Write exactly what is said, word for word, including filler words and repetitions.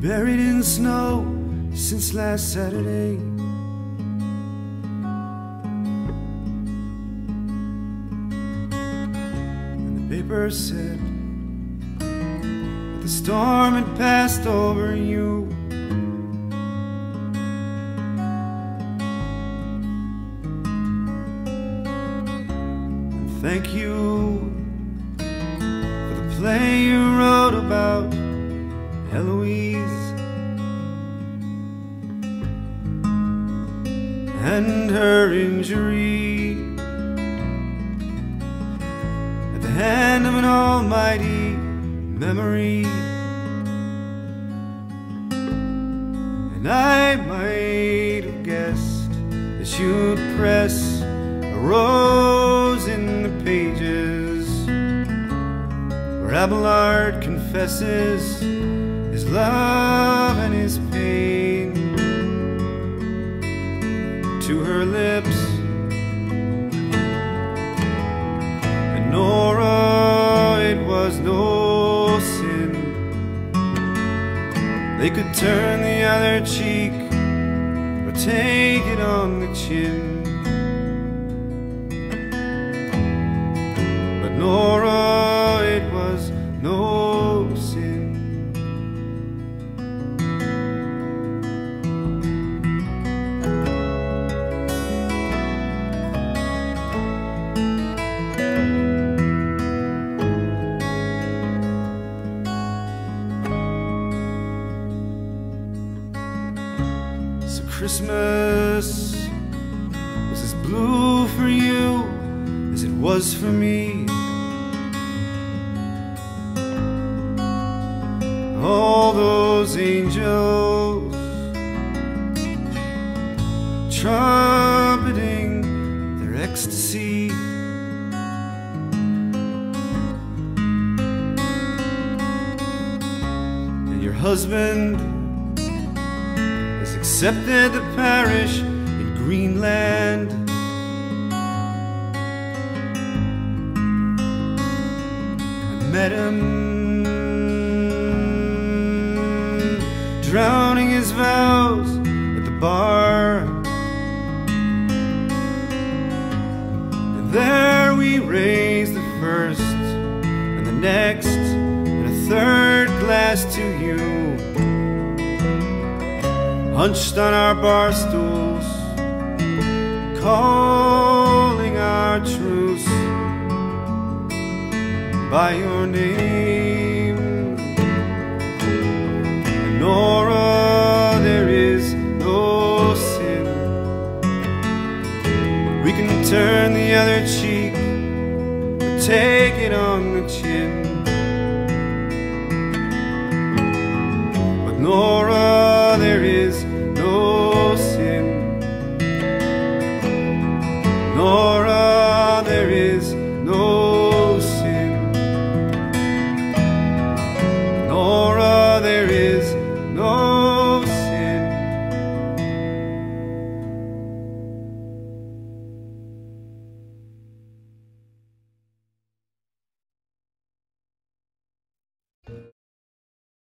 buried in snow since last Saturday. And the paper said that the storm had passed over you. And thank you for the play you wrote about Eloise and her injury at the hand of an almighty memory. And I might have guessed that you'd press a rose in the pages where Abelard confesses his love and his pain to her lips. And Nora, it was no sin. They could turn the other cheek or take it on the chin. But Nora, it was no sin. So Christmas was as blue for you as it was for me. All those angels trumpeting their ecstasy. And your husband has accepted the parish in Greenland. I met him drowning his vows at the bar, and there we raised the first and the next and a third glass to you, hunched on our bar stools, calling our truce by your name. Nora, there is no sin. We can turn the other cheek or take it on the chin. But Nora,